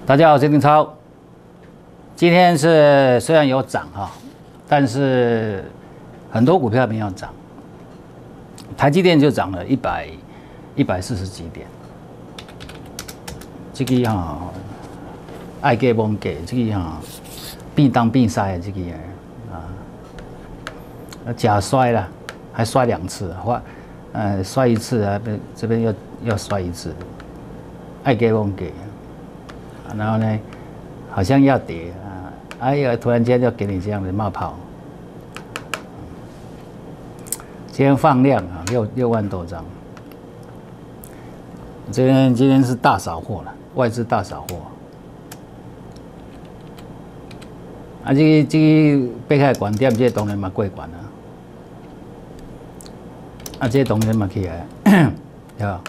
大家好，我是丁超。今天是虽然有涨哈，但是很多股票没有涨。台积电就涨了140几点。这个哈爱给忘给，这个哈变当变塞的这个假摔了，还摔2次，摔1次啊，这边又摔1次，爱给忘给。然后呢，好像要跌啊，哎呀，突然间就给你这样的冒泡。今天放量啊，6万多张。今天是大扫货了，外资大扫货。啊，这个背开关店，这当然嘛过关了。啊，这当然嘛起来，对吧？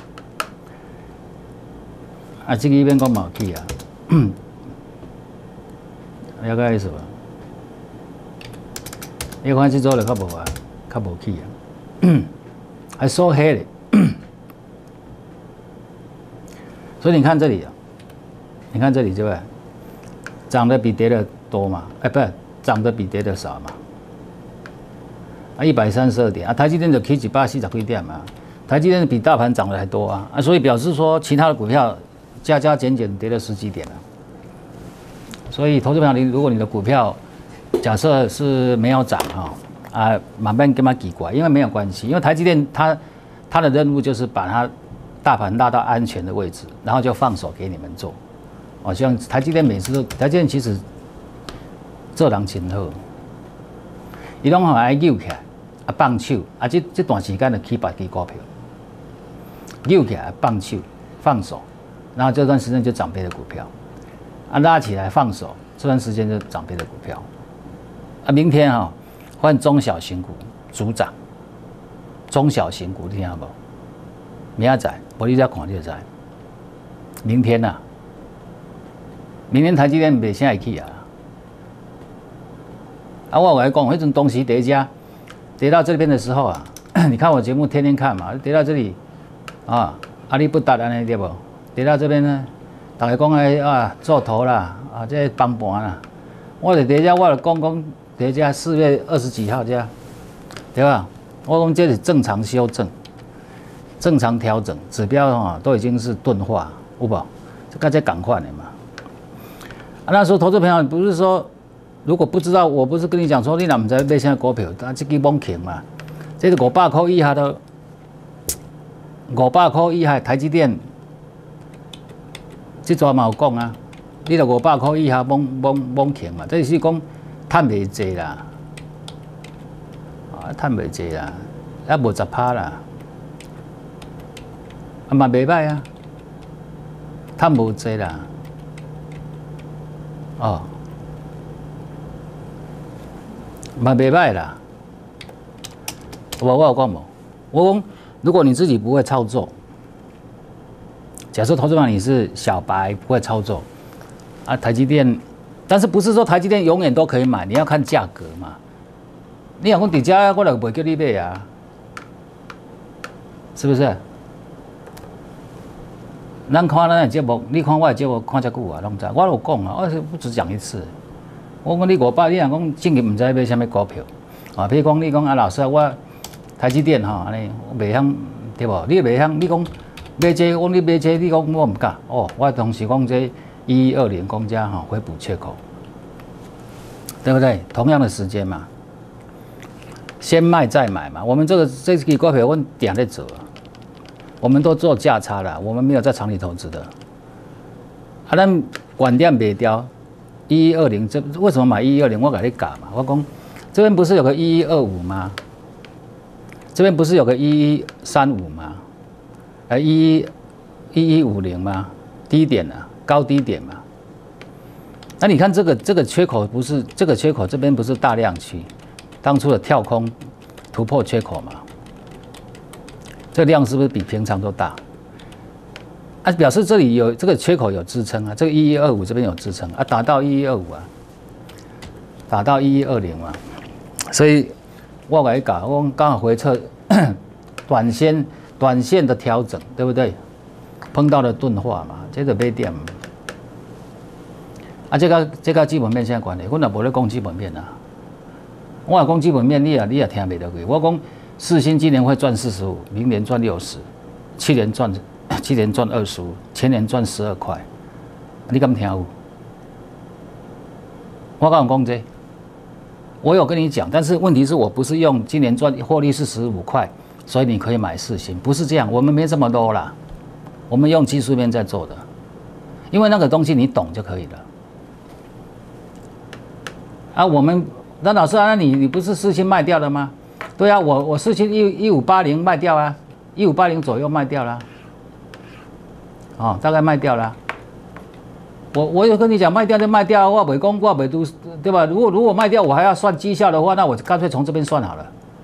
啊，这个一边讲冇起啊。了解意思吧？你看这做了较无啊，较无起啊，还收黑嘞。所以你看这里啊，你看这里对不对？涨的比跌的多嘛？哎，不是，涨的比跌的少嘛？啊，132点啊，台积电就起140几点嘛？台积电比大盘涨的还多啊！啊，所以表示说其他的股票加减跌了10几点了。所以，投资朋友，如果你的股票假设是没有涨慢慢跟它奇怪，因为没有关系，因为台积电它的任务就是把它大盘拉到安全的位置，然后就放手给你们做。像台积电每次都，台积电其实做人真好，伊拢爱扭起来放手这段时间就起别支股票，扭起来放手放手，然后这段时间就涨别的股票。拉起来放手，这段时间就涨别的股票。明天换中小型股主涨，中小型股你听好不？明仔载，我你再看你就知。明天明天台积电袂啥会起啊？我跟你讲，那种东西跌到这边的时候你看我节目天天看嘛，跌到这里你不达安尼对不？跌到这边呢？大家讲做头啦，这崩盘啦，我就在这，我就讲在这4月20几号这，对吧？我讲这是正常修正、正常调整，指标都已经是钝化，有无？这个在赶快的嘛。那时候投资朋友不是说，如果不知道，我不是跟你讲说，你哪唔知买现在股票，这个猛强嘛，这是500块以下的，500块以下台积电。这抓嘛有讲啊，你著500块以下猛强嘛，这是讲赚袂济啦，赚袂济啦，无10%啦，嘛袂歹啊，赚无济啦，嘛袂歹啦，我有讲无？我讲，如果你自己不会操作。假设投资者你是小白，不会操作台积电，但是不是说台积电永远都可以买？你要看价格嘛。你若讲底价，我就不会叫你买啊，是不是？咱看咱的节目，你看我的节目看遮久啊，拢知。我有讲我不只讲一次。我讲你500，你若讲正经唔知买啥物股票譬如讲你讲老师，我台积电安尼袂晓对无？你袂晓，你讲。买这，我你买这，你讲我唔敢我同时讲这1120公家回补缺口，对不对？同样的时间嘛，先卖再买嘛。我们这支股票我点在做我们都做价差了，我们没有在长期投资的。咱管店卖掉1120，这为什么买1120？我给你讲嘛，我讲这边不是有个1125吗？这边不是有个1135吗？1150吗？低点高低点嘛。那你看这个缺口不是这个缺口这边不是大量区，当初的跳空突破缺口嘛？这个量是不是比平常都大？表示这里有这个缺口有支撑这个1125这边有支撑打到1125打到1120嘛。所以我跟你讲，我刚好回撤短线的调整，对不对？碰到了钝化嘛，这个买点啊，这个基本面现在关系，我也无咧讲基本面啊。我讲基本面，你也听袂到去。我讲世芯今年会赚45，明年赚60，去年赚25，前年赚12块，你敢听有？我敢讲这，我有跟你讲，但是问题是我不是用今年获利是15块，所以你可以买世芯，不是这样，我们没这么多啦，我们用技术面在做的，因为那个东西你懂就可以了。啊，那老师啊，那你不是世芯卖掉了吗？对啊，我世芯1580卖掉啊，1580左右卖掉了，哦，大概卖掉了。我有跟你讲卖掉就卖掉，我袂讲我袂都对吧？如果卖掉我还要算绩效的话，那我干脆从这边算好了，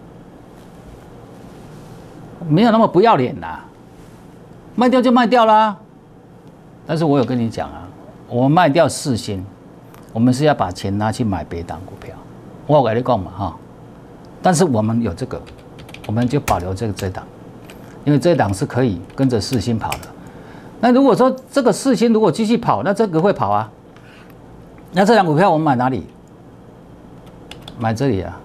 没有那么不要脸啦。卖掉就卖掉啦。但是我有跟你讲啊，我们卖掉世芯，我们是要把钱拿去买别档股票。我有跟你讲嘛哈，但是我们有这个，我们就保留这档，因为这档是可以跟着世芯跑的。那如果说这个世芯如果继续跑，那这个会跑啊。那这档股票我们买哪里？买这里啊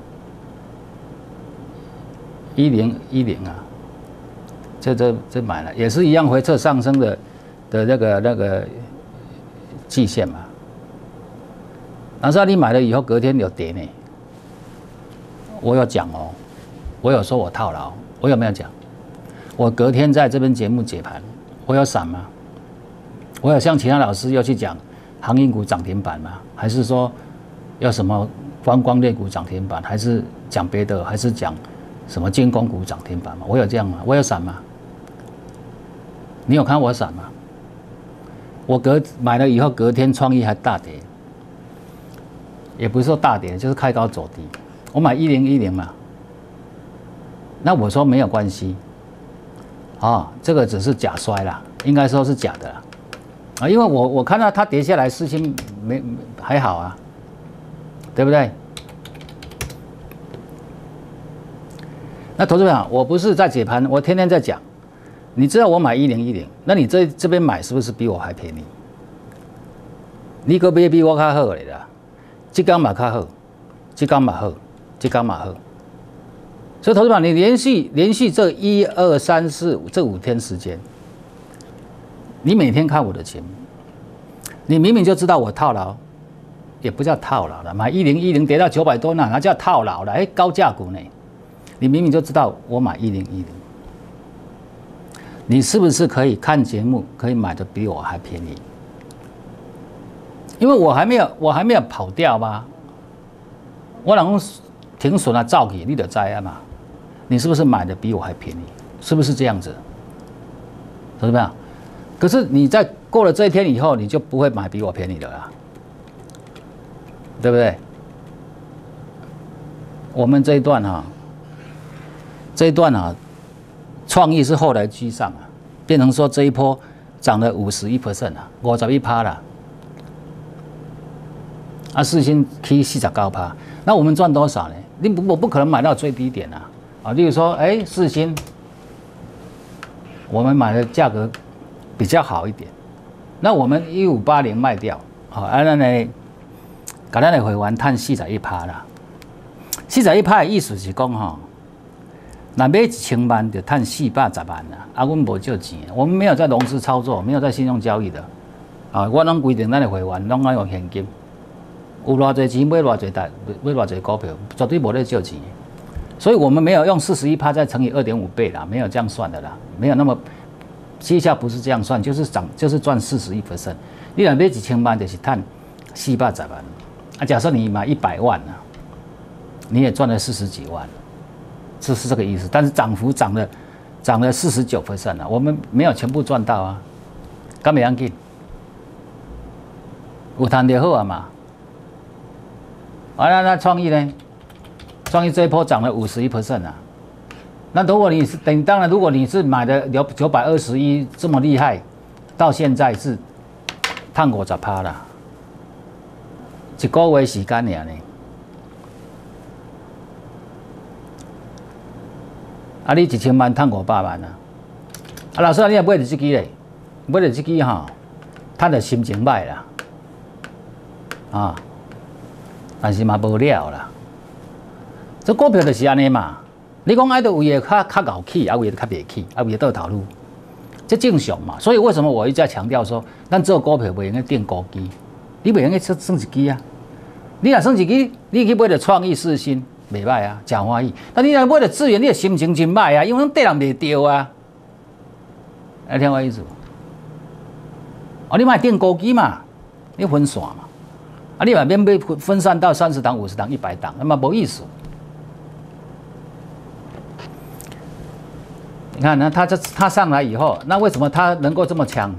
，1010啊，这买了，也是一样回撤上升的那个季线嘛。但是你买了以后隔天有跌呢，我有讲哦，我有说我套牢，我有没有讲？我隔天在这边节目解盘。我有闪吗？我有像其他老师要去讲航运股涨停板吗？还是说要什么观光类股涨停板？还是讲别的？还是讲什么军工股涨停板吗？我有这样吗？我有闪吗？你有看我闪吗？我买了以后隔天创意还大跌，也不是说大跌，就是开高走低。我买1010嘛，那我说没有关系。这个只是假摔啦，应该说是假的啦，因为我看到它跌下来，世芯还好啊，对不对？那投资者，我不是在解盘，我天天在讲，你知道我买1010，那你这边买是不是比我还便宜？你个买比我较好嘞啦，这天嘛较好，这天嘛好，这天嘛好。所以，投资者，你连续这1、2、3、4、5这5天时间，你每天看我的节目，你明明就知道我套牢，也不叫套牢了，买1010跌到900多那叫套牢了，高价股呢，你明明就知道我买1010，你是不是可以看节目，可以买的比我还便宜？因为我还没有跑掉吧，我老公停损啊，照起你就知啊嘛。你是不是买的比我还便宜？是不是这样子？懂没有？可是你在过了这一天以后，你就不会买比我便宜的啦，对不对？我们这一段创意是后来居上啊，变成说这一波涨了51%啊，51%啦。世芯去49%，那我们赚多少呢？我不可能买到最低点啊。例如说，世芯，我们买的价格比较好一点，那我们1580卖掉，那呢，给咱的会员赚41%啦。41%的意思是讲那买1000万就赚410万啦。我们无借钱，我们没有在融资操作，没有在信用交易的，我拢规定咱的会员拢要用现金，有偌侪钱买偌侪股票，绝对无咧借钱。所以我们没有用41%再乘以2.5倍啦，没有这样算的啦，没有那么绩效不是这样算，就是赚41%。你若买1000万就是赚410万，假设你买100万啊，你也赚了40几万，是这个意思。但是涨幅涨了49%啊，我们没有全部赚到啊，干袂要紧，有赚就好啊嘛。那创意呢？创意这一波涨了51%啊，那如果当然，如果你是买的有921这么厉害，到现在是赚50%啦，一个月时间而已呢。你1000万赚500万啊！老师，你也买得这支嘞？买得这支赚得心情歹啦。 啊，但是嘛无了啦。这股票就是安尼嘛。你讲爱到位个较后起，啊位较袂起，啊位倒头路，这正常嘛。所以为什么我一再强调说，咱做股票袂用去定高基，你袂用去算一支啊。你若算一支，你去买着创意世新，袂歹啊，真欢喜。但你若买着资源，你的心情真歹啊，因为对人袂对啊。听我意思无？哦，你买定高基嘛，你分散嘛，啊，你嘛免被分散到30档、50档、100档，那么无意思。你看，那它上来以后，那为什么它能够这么强？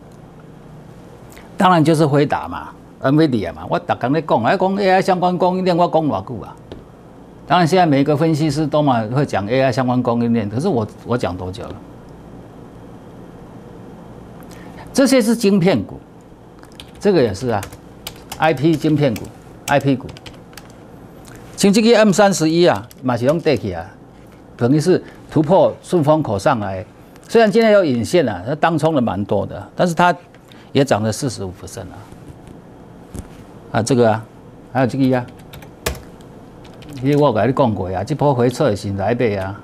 当然就是辉达嘛 ，NVIDIA 嘛。我逐天咧讲AI 相关供应链，我讲偌久啊。当然，现在每一个分析师都嘛会讲 AI 相关供应链，可是我讲多久了？这些是晶片股，这个也是啊 ，IP 晶片股、IP 股。像这个 M31啊，嘛是拢跌起啊，等于是突破顺风口上来。虽然今天有引线啊，它当冲的蛮多的，但是它也涨了45%啊。啊，这个啊，还有这个啊，因为我跟你讲过啊，这波回撤是来买啊。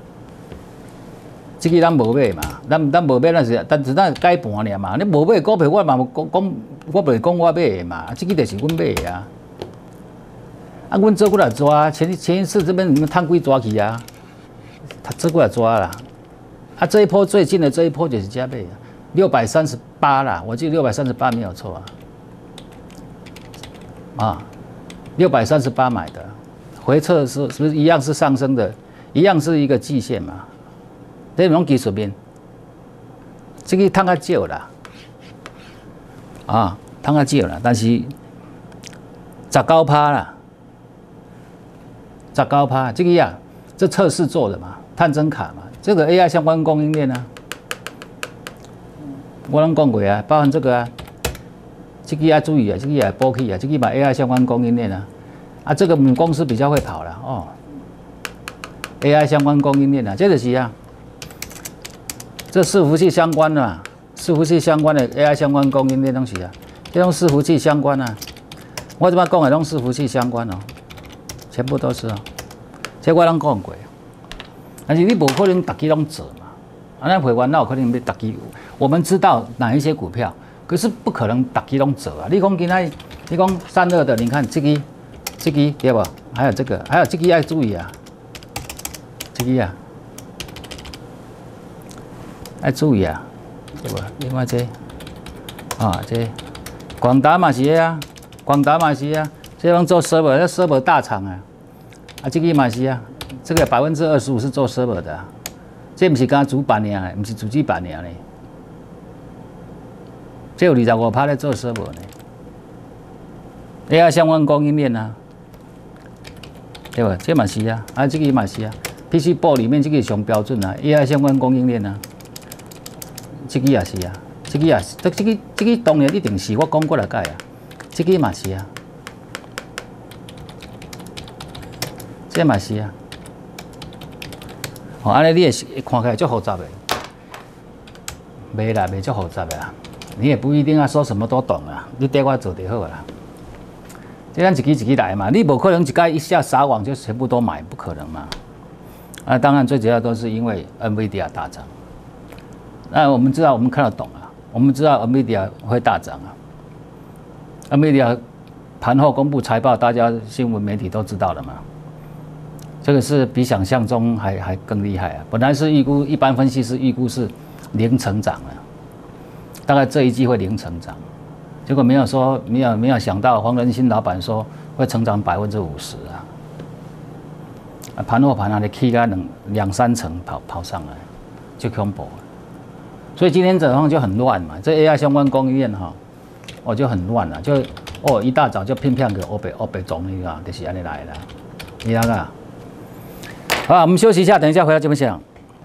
这个咱无买嘛，咱无买，但是咱改盘尔嘛。你无买股票，我嘛讲，我袂讲我买的嘛。这个就是阮买的啊。啊，阮做过来抓，前一次这边你们探几抓去啊？他做过来抓啦。啊，这一波最近的这一波就是加倍啊，638啦，我记得638没有错啊。啊，638买的，回撤是不是一样是上升的？一样是一个季线嘛。这种技术面，这个赚较少啦，啊，赚较少啦，但是19%啦，19%，这个呀，这测试做的嘛，探针卡嘛，这个 AI 相关供应链啊，我拢讲过啊，包含这个啊，这个要注意啊，这个也波起啊，这个嘛 AI 相关供应链啊，啊，这个母公司比较会跑了哦 ，AI 相关供应链啊，这就是啊。这伺服器相关的嘛，伺服器相关的 AI 相关供应链东西啊，这种伺服器相关啊，我这边讲的拢伺服器相关哦，全部都是哦，这我拢讲过，但是你不可能逐支拢做嘛，啊，那会员哪有可能要逐支？我们知道哪一些股票，可是不可能逐支拢做啊。你讲今仔，你讲32的，你看这个对不？还有这个，还有这个要注意啊，这个啊。要注意啊，对吧？另外这啊，这广达嘛是啊，广达嘛是啊，这种做 server， 那 server 大厂啊，啊，这个嘛是啊，这个25%是做 server 的、啊，这不是刚主板呢，不是主机板呢，这有25%在做 server 呢。AI 相关供应链啊，对吧？这嘛是啊，啊，这个嘛是啊 ，PC board 里面这个上标准啊 ，AI 相关供应链啊。这个也是啊，这个也是，这个当然一定是我讲过来解啊，这个嘛是啊，这嘛是啊，哦，安尼你也是看起来足复杂的，袂啦，袂足复杂的啊，你也不一定要说什么都懂啊，你带我做就好啦。这咱一支一支来嘛，你不可能一家一下撒网就全部都买，不可能嘛。啊，当然最主要都是因为 NVIDIA 大涨。那我们知道，我们看得懂啊，我们知道 NVIDIA 会大涨啊。NVIDIA 盘后公布财报，大家新闻媒体都知道了嘛。这个是比想象中还更厉害啊！本来是预估，一般分析师预估是0成长啊，大概这一季会0成长，结果没有想到黄仁勋老板说会成长50%啊！盘后盘啊，你起个2-3成跑上来，就恐怖了。所以今天早上就很乱嘛，这 AI 相关供应链哈，哦就很乱了，就一大早就偏偏给欧北总那个，就是安尼来的，你那个。好，我们休息一下，等一下回到节目现场。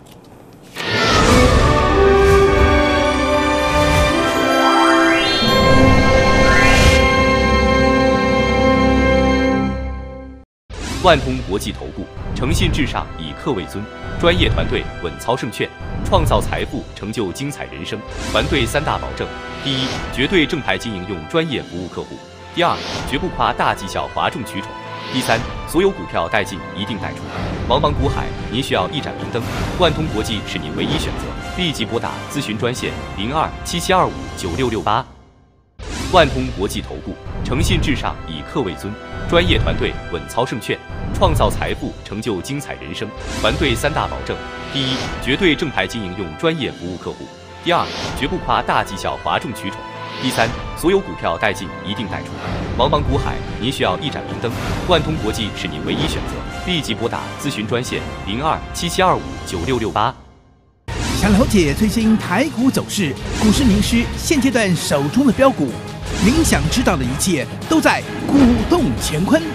万通国际投顾，诚信至上，以客为尊，专业团队稳操胜券，创造财富，成就精彩人生。团队3大保证：第一，绝对正牌经营，用专业服务客户； 第二，绝不夸大绩效哗众取宠。第三，所有股票带进一定带出。茫茫股海，您需要一盏明灯，万通国际是您唯一选择。立即拨打咨询专线02-7725-9668。万通国际投顾，诚信至上，以客为尊，专业团队稳操胜券，创造财富，成就精彩人生。团队3大保证：第一，绝对正牌经营，用专业服务客户；第二，绝不夸大绩效哗众取宠；第三，所有股票带进一定带出。茫茫股海，您需要一盏明灯，万通国际是您唯一选择。立即拨打咨询专线02-7725-9668。 想了解最新台股走势，股市名师现阶段手中的标股，您想知道的一切都在股动乾坤。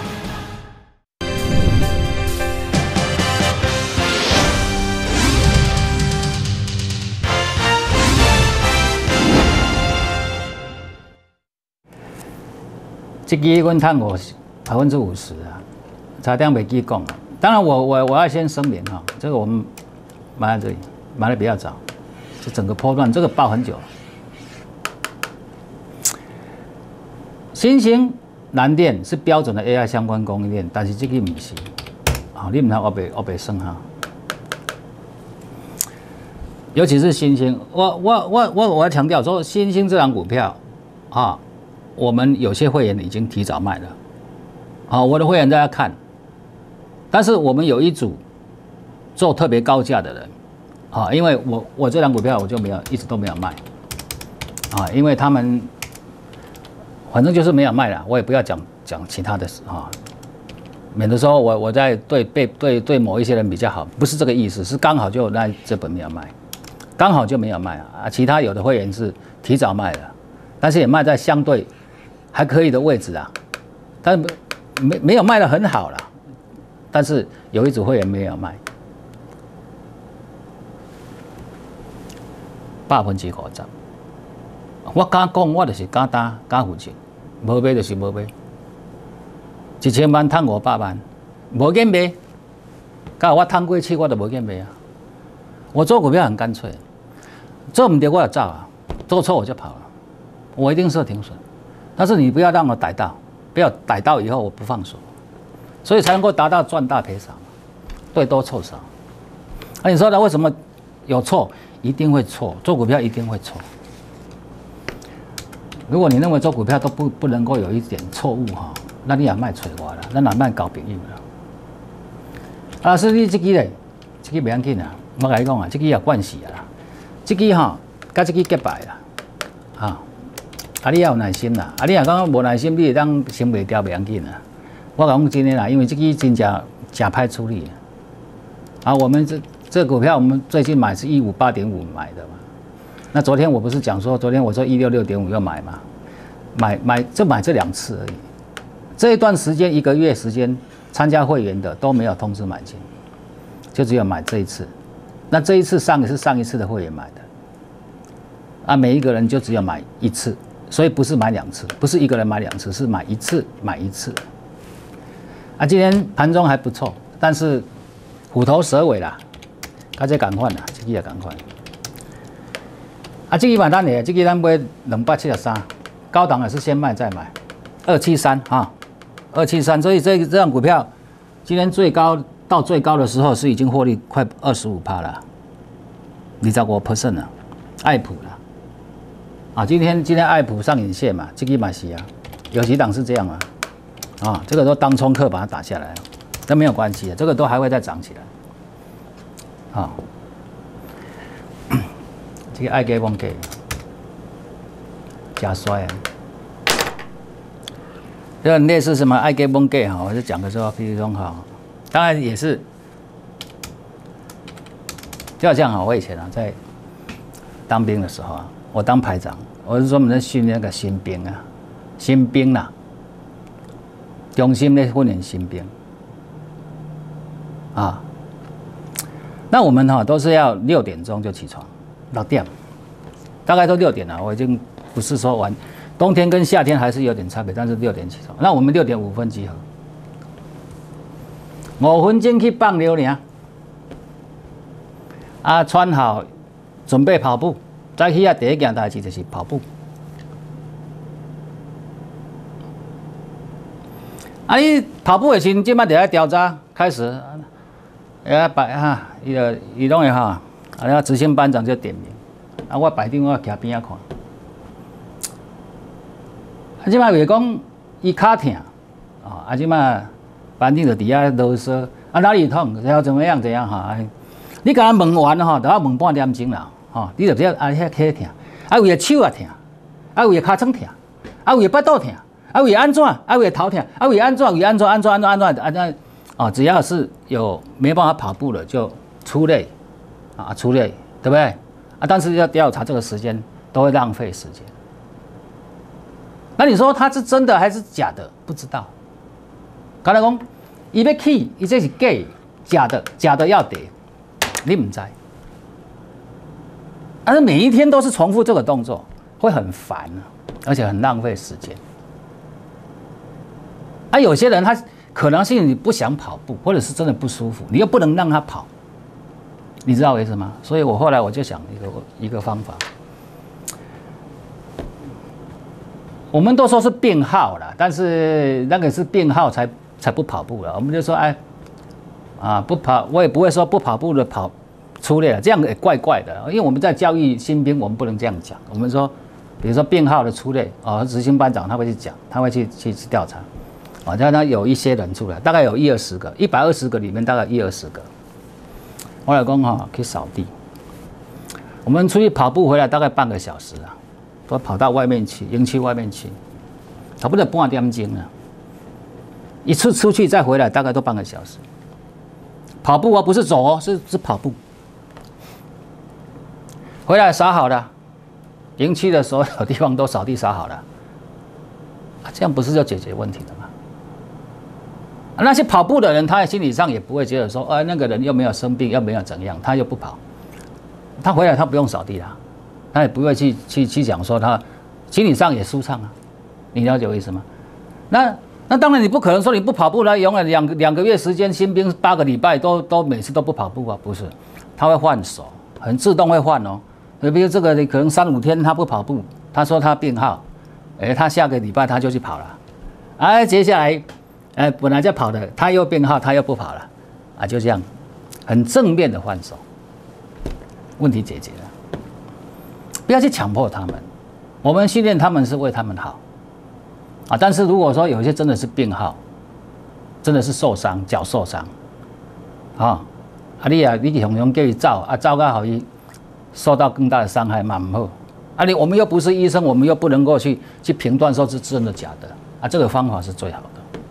这支阮赚50%啊，差点没记讲。当然我要先声明哈，这个我们买在这里，买的比较早，这整个波段这个爆很久了。新兴南电是标准的 AI 相关供应链，但是这个不是，啊，你唔通我白算哈。尤其是新兴，我要强调说，新兴这档股票啊。我们有些会员已经提早卖了，好，我的会员大家看，但是我们有一组做特别高价的人，啊，因为我这档股票我就一直都没有卖，啊，因为他们反正就是没有卖了，我也不要讲其他的啊，免得说我在对某一些人比较好，不是这个意思，是刚好就那这本没有卖，刚好就没有卖啊，其他有的会员是提早卖了，但是也卖在相对还可以的位置啊，但没有卖得很好啦，但是有一组会员没有卖，50%，我敢讲，我就是敢打敢负责，无卖就是无卖，1000万赚500万，无见卖，假如我赚过去，我就无见卖啊。我做股票很干脆，做唔对我就走啊，做错我就跑了，我一定设停损。但是你不要让我逮到，不要逮到以后我不放手，所以才能够达到赚大赔少，对多错少。那你说呢？为什么有错？一定会错，做股票一定会错。如果你认为做股票都不能够有一点错误哈，那你也卖吹我了，那哪卖搞朋友了？啊，是你这支嘞，这支不要紧啊，我跟你讲啊，这支也惯死啊，这支哈，跟这支结拜啦，啊。啊，你要有耐心啦！啊，你若讲无耐心，你会当先袂掉，袂要紧啦。我讲真诶啦，因为这个真正歹处理。啊，我们这股票，我们最近买是158.5买的嘛。那昨天我不是讲说，昨天我说166.5又买嘛，买这2次而已。这一段时间1个月时间，参加会员的都没有通知买进，就只有买这一次。那这一次是上一次的会员买的。啊，每一个人就只有买1次。所以不是买2次，不是一个人买2次，是买1次买1次。啊，今天盘中还不错，但是虎头蛇尾啦，大家赶快啦，这个也赶快。啊，这个买单的，这个咱买273，高档也是先卖再买，273啊，273。所以这张股票今天到最高的时候是已经获利快25%了，25%了，爱普了。啊，今天爱普上影线嘛，这个嘛是啊，有几档是这样啊，这个都当冲客把它打下来了，但没有关系的，这个都还会再涨起来。啊，这个爱给忘给，加衰啊，这个类似什么爱给忘给哈，我就讲的时候，譬如说哈，当然也是，就好像哈，我以前啊在当兵的时候啊。我当排长，我是专门在训练那个新兵啦，中心在训练新兵啊。那我们都是要6点钟就起床，6点，大概都6点了。我已经不是说晚，冬天跟夏天还是有点差别，但是6点起床。那我们6点5分集合，5分钟去放流呢，啊，穿好，准备跑步。早起啊，第一件代志就是跑步。 啊，你跑步的时，即摆就要调查开始，伊拢会哈，啊，执行班长就点名，啊，我排长我徛边仔看，啊，即摆为讲伊骹疼，啊，即摆班长就伫遐啰嗦，啊，哪里痛，要怎么样哈，你甲他问完吼，都要问半点钟啦，吼，你就知啊，遐脚疼，啊，为手也疼，啊，为骹床疼，啊，为腹肚疼。啊，为安怎？啊，为头疼，啊，为安怎？哦，只要是有没办法跑步了，就出累，啊，出累，对不对？啊，但是要调查这个时间，都会浪费时间。那你说他是真的还是假的？不知道。刚才讲，伊要去，伊这是假的要得，你唔知。但是每一天都是重复这个动作，会很烦啊，而且很浪费时间。啊，有些人他可能是你不想跑步，或者是真的不舒服，你又不能让他跑，你知道为什么？所以我后来我就想一个方法，我们都说是病号啦，但是那个是病号才不跑步了，我们就说哎，啊不跑，我也不会说不跑步的跑出列了，这样也怪怪的，因为我们在教育新兵，我们不能这样讲，我们说，比如说病号的出列啊，执行班长他会去讲，他会去调查。啊，让他有一些人出来，大概有10-20个，120个里面大概10-20个。我老公哈去扫地，我们出去跑步回来大概半个小时啊，都跑到外面去，营区外面去，差不多半点钟啊。一次出去再回来大概都半个小时。跑步啊，不是走哦，是跑步。回来扫好了，营区的所有地方都扫地扫好了，啊，这样不是就解决问题了吗？那些跑步的人，他心理上也不会觉得说，那个人又没有生病，又没有怎样，他又不跑，他回来他不用扫地啦，他也不会去讲说他心理上也舒畅啊，你了解我意思吗？那当然你不可能说你不跑步了，永远两个月时间，新兵8个礼拜都每次都不跑步啊，不是，他会换手，很自动会换哦。比如这个可能3-5天他不跑步，他说他病号，他下个礼拜他就去跑了，接下来。本来在跑的，他又变号，他又不跑了，啊，就这样，很正面的换手，问题解决了。不要去强迫他们，我们训练他们是为他们好，啊，但是如果说有些真的是病号，真的是受伤，脚受伤，你雄雄叫伊走，走到好伊受到更大的伤害嘛唔好，我们又不是医生，我们又不能够去评断说是真的假的，这个方法是最好的。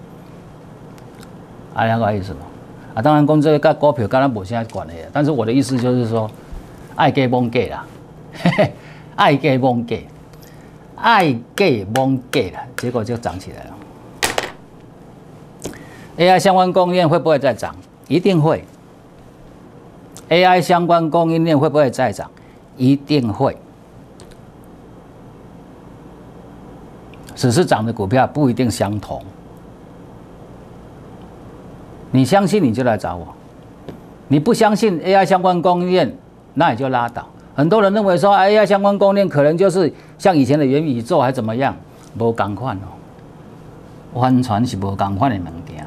了解意思吗？当然，讲这个跟股票跟咱无啥关系，但是我的意思就是说，爱价罔价啦，爱价罔价，爱价罔价啦，结果就涨起来了。AI 相关供应链会不会再涨？一定会。AI 相关供应链会不会再涨？一定会。只是涨的股票不一定相同。你相信你就来找我，你不相信 AI 相关供应链，那也就拉倒。很多人认为说 AI 相关供应链可能就是像以前的元宇宙还怎么样，无同款哦，完全是无同款的物件。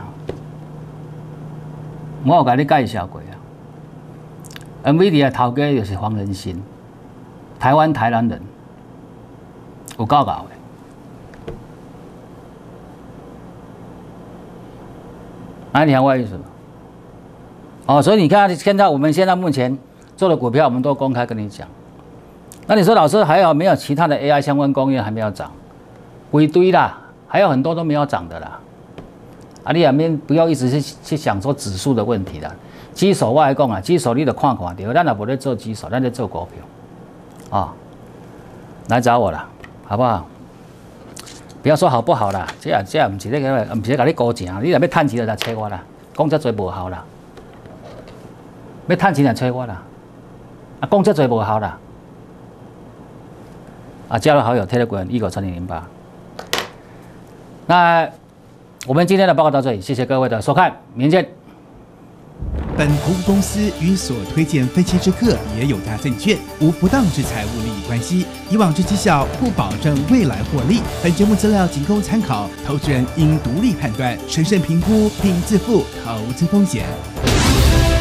我有甲你介绍过啊 ，NVIDIA 头家就是黄仁勋，台南人，有够搞的。你了解我意思吗？所以你看，我们现在目前做的股票，我们都公开跟你讲。那你说老师还有没有其他的 AI 相关供应链还没有涨？一堆啦，还有很多都没有涨的啦。你两边不要一直去想说指数的问题啦。基手我来讲啊，基手你得看到，咱也不在做基手，咱在做股票。来找我啦，好不好？不要说好不好啦，这不是那个，不是甲你估钱，你若要趁钱就来找我啦，讲这多无效啦，要趁钱来找我啦，讲这多无效啦，加入好友 Telegram 19308。那我们今天的报告到这里，谢谢各位的收看，明天见。 本投顾公司与所推荐分析之个别有价证券无不当之财务利益关系，以往之绩效不保证未来获利。本节目资料仅供参考，投资人应独立判断、审慎评估并自负投资风险。